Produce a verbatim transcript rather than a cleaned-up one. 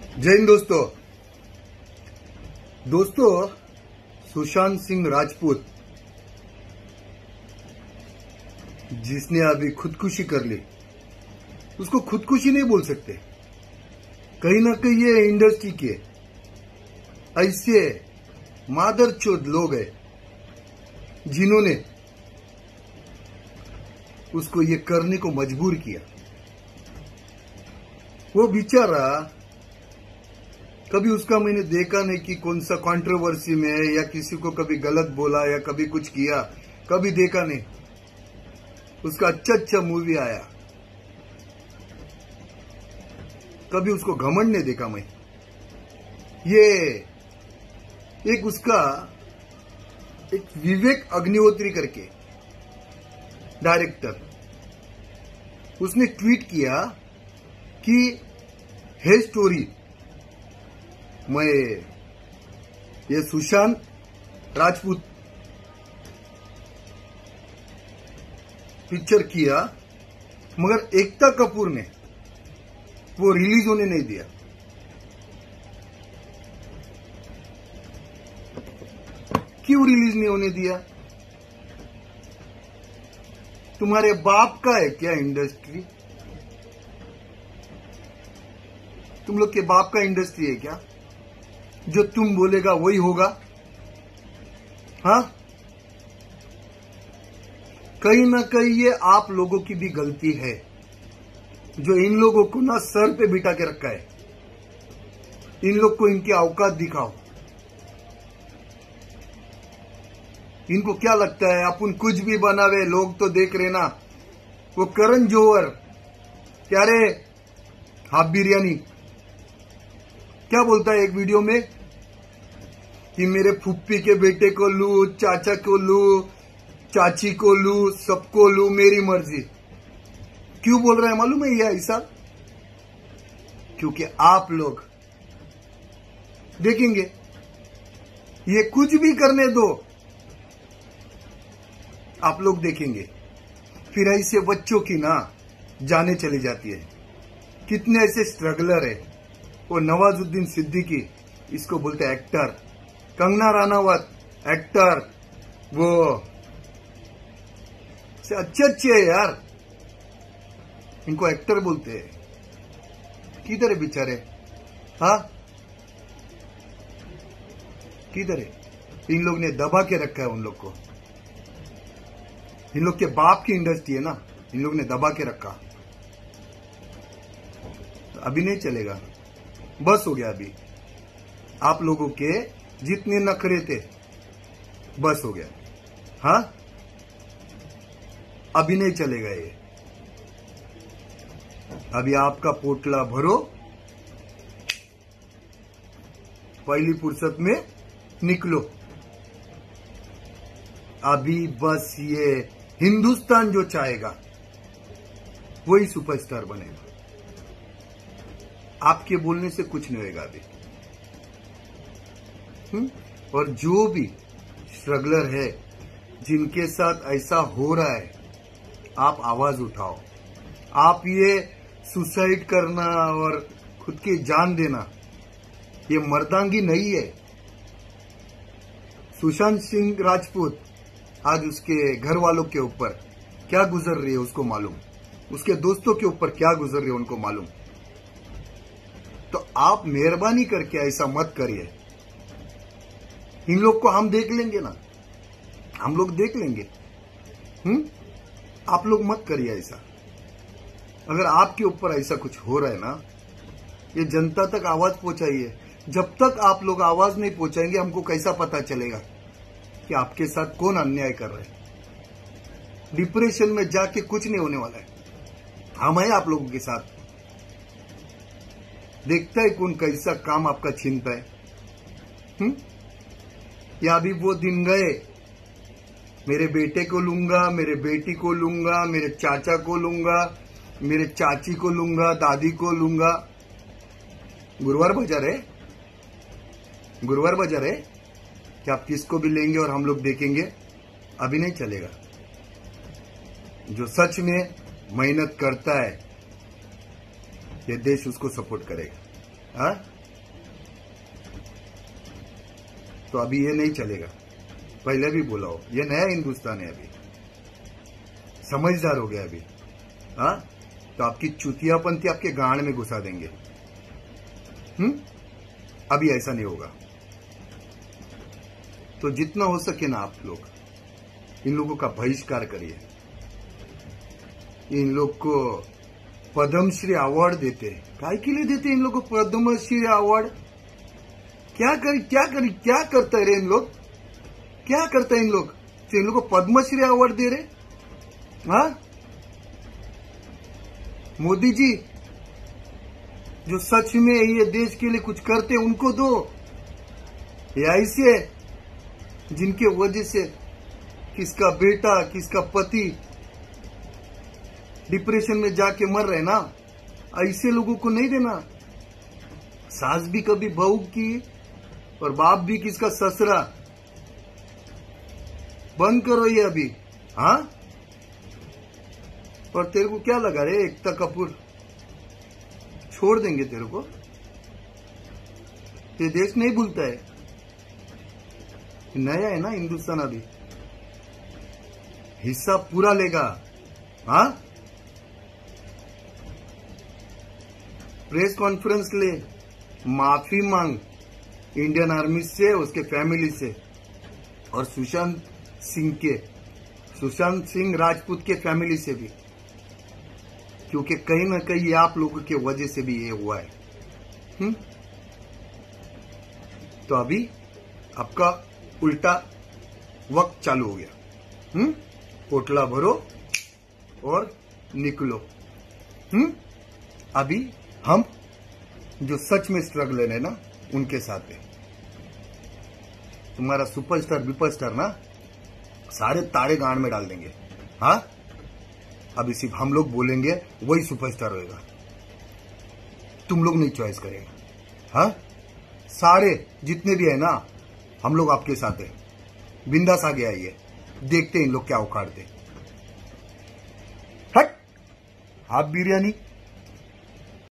जय हिंद दोस्तों दोस्तों सुशांत सिंह राजपूत जिसने अभी खुदकुशी कर ली, उसको खुदकुशी नहीं बोल सकते। कहीं ना कहीं ये इंडस्ट्री के ऐसे मादरचोद लोग हैं जिन्होंने उसको ये करने को मजबूर किया। वो बेचारा कभी उसका मैंने देखा नहीं कि कौन सा कंट्रोवर्सी में है या किसी को कभी गलत बोला या कभी कुछ किया, कभी देखा नहीं। उसका अच्छा अच्छा मूवी आया, कभी उसको घमंड नहीं देखा मैं। ये एक उसका एक विवेक अग्निहोत्री करके डायरेक्टर, उसने ट्वीट किया कि हे स्टोरी, मैं ये सुशांत राजपूत पिक्चर किया मगर एकता कपूर ने वो रिलीज होने नहीं दिया। क्यों रिलीज नहीं होने दिया? तुम्हारे बाप का है क्या इंडस्ट्री? तुम लोग के बाप का इंडस्ट्री है क्या? जो तुम बोलेगा वही होगा? हाँ, कहीं ना कहीं ये आप लोगों की भी गलती है जो इन लोगों को ना सर पे बिठा के रखा है। इन लोग को इनकी औकात दिखाओ। इनको क्या लगता है अपन कुछ भी बनावे, लोग तो देख रहे ना। वो करण जौहर क्या रे हाफ बिरयानी क्या बोलता है एक वीडियो में कि मेरे फुप्पी के बेटे को लू, चाचा को लू, चाची को लू, सबको लू, मेरी मर्जी। क्यों बोल रहा है मालूम है ये ऐसा? क्योंकि आप लोग देखेंगे ये कुछ भी करने दो, आप लोग देखेंगे फिर ऐसे बच्चों की ना जाने चली जाती है। कितने ऐसे स्ट्रगलर है। वो नवाजुद्दीन सिद्दीकी, इसको बोलते हैं एक्टर। कंगना रानावत एक्टर, वो से अच्छे अच्छे है यार, इनको एक्टर बोलते हैं। किधर है बेचारे? हाँ, किधर है? इन लोग ने दबा के रखा है उन लोग को। इन लोग के बाप की इंडस्ट्री है ना, इन लोग ने दबा के रखा। तो अभी नहीं चलेगा, बस हो गया। अभी आप लोगों के जितने नखरे थे बस हो गया। हाँ, अभी नहीं चलेगा ये। अभी आपका पोटला भरो, पहली फुर्सत में निकलो। अभी बस ये हिंदुस्तान जो चाहेगा वही सुपरस्टार बनेगा। आपके बोलने से कुछ नहीं होगा अभी। हुँ? और जो भी स्ट्रगलर है जिनके साथ ऐसा हो रहा है, आप आवाज उठाओ। आप ये सुसाइड करना और खुद की जान देना ये मर्दांगी नहीं है। सुशांत सिंह राजपूत आज उसके घर वालों के ऊपर क्या गुजर रही है उसको मालूम, उसके दोस्तों के ऊपर क्या गुजर रही है उनको मालूम। तो आप मेहरबानी करके ऐसा मत करिए। इन लोग को हम देख लेंगे ना, हम लोग देख लेंगे। हम्म, आप लोग मत करिए ऐसा। अगर आपके ऊपर ऐसा कुछ हो रहा है ना, ये जनता तक आवाज पहुंचाइए। जब तक आप लोग आवाज नहीं पहुंचाएंगे, हमको कैसा पता चलेगा कि आपके साथ कौन अन्याय कर रहा है? डिप्रेशन में जाके कुछ नहीं होने वाला है। हम हैं आप लोगों के साथ। देखता है कौन कैसा काम आपका छीनता है। हम्म, या अभी वो दिन गए, मेरे बेटे को लूंगा, मेरे बेटी को लूंगा, मेरे चाचा को लूंगा, मेरे चाची को लूंगा, दादी को लूंगा। गुरुवार बाजार है, गुरुवार बाजार है कि आप किसको भी लेंगे और हम लोग देखेंगे? अभी नहीं चलेगा। जो सच में मेहनत करता है ये देश उसको सपोर्ट करेगा। हाँ, तो अभी ये नहीं चलेगा। पहले भी बोला हो, ये नया हिंदुस्तान है, अभी समझदार हो गया अभी। हाँ, तो आपकी चुतियापंथी आपके गांड में घुसा देंगे। हम्म अभी ऐसा नहीं होगा। तो जितना हो सके ना आप लोग इन लोगों का बहिष्कार करिए। इन लोग को पद्मश्री अवार्ड देते हैं, काय के लिए देते हैं इन लोग को पद्मश्री अवार्ड? क्या कर क्या कर क्या करता है इन लोग? क्या करता है इन लोग तो इन लोग को पद्मश्री अवार्ड दे रहे? हाँ, मोदी जी जो सच में ये देश के लिए कुछ करते उनको दो। या ऐसे जिनके वजह से किसका बेटा किसका पति डिप्रेशन में जाके मर रहे ना, ऐसे लोगों को नहीं देना। सास भी कभी बहू की और बाप भी किसका ससुरा। बंद करो ये अभी। हाँ, और तेरे को क्या लगा रे एकता कपूर छोड़ देंगे तेरे को? ये देश नहीं भूलता है, नया है ना हिंदुस्तान, अभी हिस्सा पूरा लेगा। हाँ, प्रेस कॉन्फ्रेंस ले, माफी मांग इंडियन आर्मी से, उसके फैमिली से, और सुशांत सिंह के सुशांत सिंह राजपूत के फैमिली से भी, क्योंकि कहीं ना कहीं आप लोगों के वजह से भी ये हुआ है। हम्म तो अभी आपका उल्टा वक्त चालू हो गया। हम्म पोटला भरो और निकलो। हम्म अभी हम जो सच में स्ट्रगल है ना उनके साथ है। तुम्हारा सुपरस्टार विपरस्टार ना सारे तारे गांड में डाल देंगे। हाँ, अभी सिर्फ हम लोग बोलेंगे वही सुपरस्टार होएगा, तुम लोग नहीं चॉइस करेगा। हाँ, सारे जितने भी है ना हम लोग आपके साथ है। बिंदास आगे आइए, देखते हैं इन लोग क्या उखाड़ते। हट, हाफ बिरयानी।